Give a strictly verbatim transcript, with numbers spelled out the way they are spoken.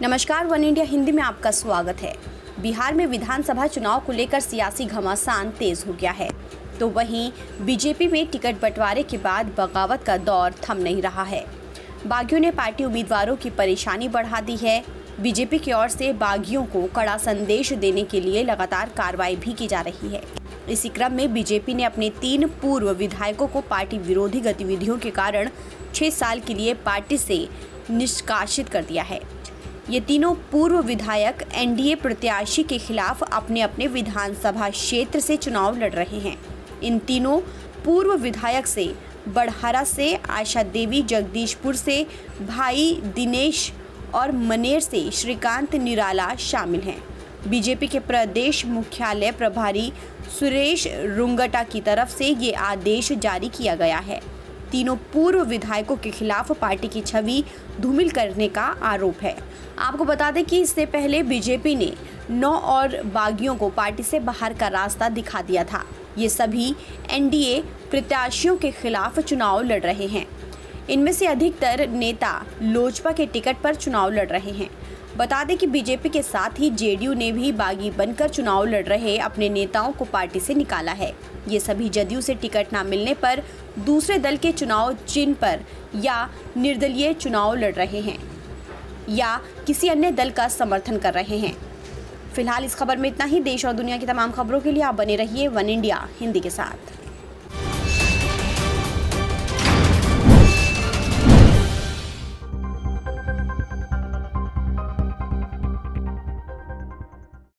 नमस्कार, one India Hindi में आपका स्वागत है। बिहार में विधानसभा चुनाव को लेकर सियासी घमासान तेज हो गया है, तो वहीं बीजेपी में टिकट बंटवारे के बाद बगावत का दौर थम नहीं रहा है। बागियों ने पार्टी उम्मीदवारों की परेशानी बढ़ा दी है। बीजेपी की ओर से बागियों को कड़ा संदेश देने के लिए लगातार कार्रवाई भी की जा रही है। इसी क्रम में बीजेपी ने अपने तीन पूर्व विधायकों को पार्टी विरोधी गतिविधियों के कारण छह साल के लिए पार्टी से निष्कासित कर दिया है। ये तीनों पूर्व विधायक एनडीए प्रत्याशी के खिलाफ अपने अपने विधानसभा क्षेत्र से चुनाव लड़ रहे हैं। इन तीनों पूर्व विधायक से बड़हरा से आशा देवी, जगदीशपुर से भाई दिनेश और मनेर से श्रीकांत निराला शामिल हैं। बीजेपी के प्रदेश मुख्यालय प्रभारी सुरेश रुंगटा की तरफ से ये आदेश जारी किया गया है। तीनों पूर्व विधायकों के खिलाफ पार्टी की छवि धूमिल करने का आरोप है। आपको बता दें कि इससे पहले बीजेपी ने नौ और बागियों को पार्टी से बाहर का रास्ता दिखा दिया था। ये सभी एनडीए प्रत्याशियों के खिलाफ चुनाव लड़ रहे हैं। इनमें से अधिकतर नेता लोजपा के टिकट पर चुनाव लड़ रहे हैं। बता दें कि बीजेपी के साथ ही जेडीयू ने भी बागी बनकर चुनाव लड़ रहे अपने नेताओं को पार्टी से निकाला है। ये सभी जदयू से टिकट न मिलने पर दूसरे दल के चुनाव चिन्ह पर या निर्दलीय चुनाव लड़ रहे हैं या किसी अन्य दल का समर्थन कर रहे हैं। फिलहाल इस खबर में इतना ही। देश और दुनिया की तमाम खबरों के लिए आप बने रहिए वन इंडिया हिंदी के साथ।